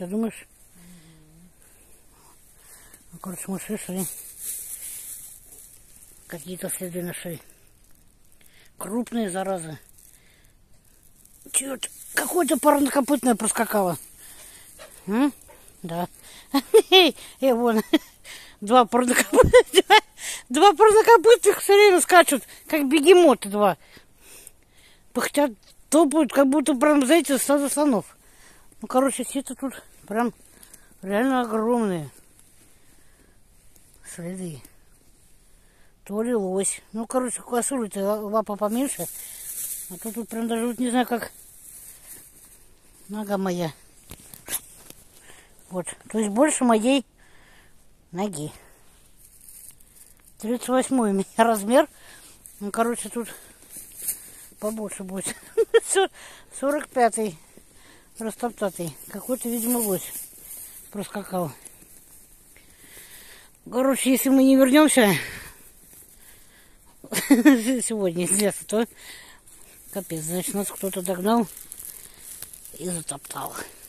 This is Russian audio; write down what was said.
Ты думаешь? Ну, короче, мы шли. Какие-то следы нашли. Крупные, заразы. Чё-то какое-то парнокопытное проскакало. Да. И вон. Два парнокопытных все время скачут, как бегемоты два. Пыхтят, топают, как будто прям, знаете, стадо слонов. Ну, короче, все-то тут прям реально огромные следы. То ли лось. Ну, короче, косули-то лапа поменьше. А то тут прям даже вот не знаю, как нога моя. Вот. То есть больше моей ноги. 38 у меня размер. Ну, короче, тут побольше будет. 45-й. Растоптатый. Какой-то, видимо, лось проскакал. Короче, если мы не вернемся сегодня из леса, то капец, значит, нас кто-то догнал и затоптал.